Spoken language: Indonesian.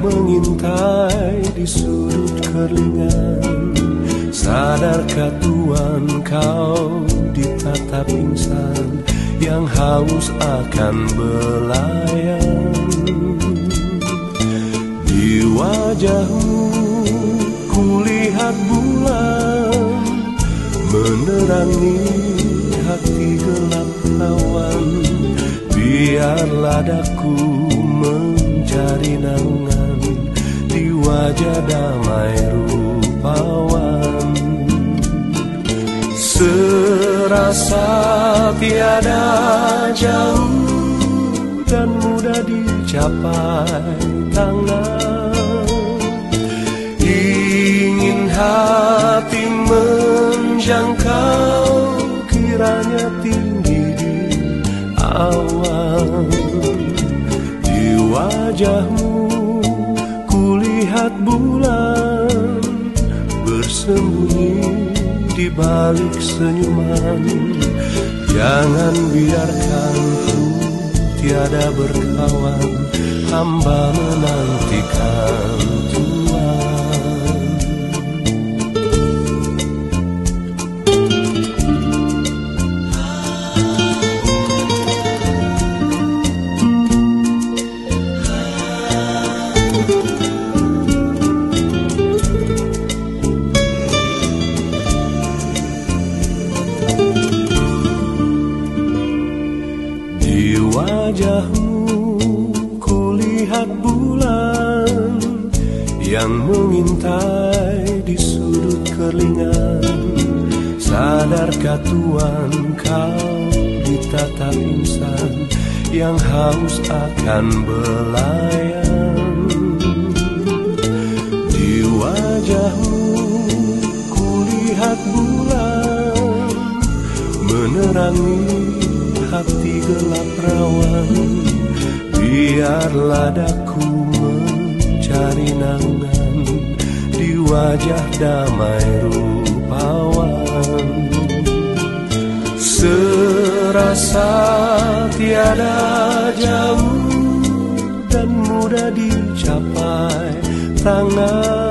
mengintai di sudut kerlingan. Sadarkah Tuhan kau ditatap insan yang haus akan belayan? Di wajahmu kulihat bulan menerangi hati gelap rawan. Biarlah daku mencari naungan di wajah damai rupawan. Serasa tiada jauh dan mudah dicapai tangan. Ingin hati menjangkau, kiranya tinggi di awan. Di wajahmu kulihat bulan bersembunyi di balik senyuman. Jangan biarkan ku tiada berkawan, hamba menantikan Tuhan. Di wajahmu kulihat bulan yang mengintai di sudut kerlingan. Sadarkah Tuhan kau ditatap insan yang haus akan belayan? Di wajahmu kulihat bulan menerangi hati gelap rawan. Biarlah daku mencari naungan di wajah damai rupawan. Serasa tiada jauh dan mudah dicapai tangan.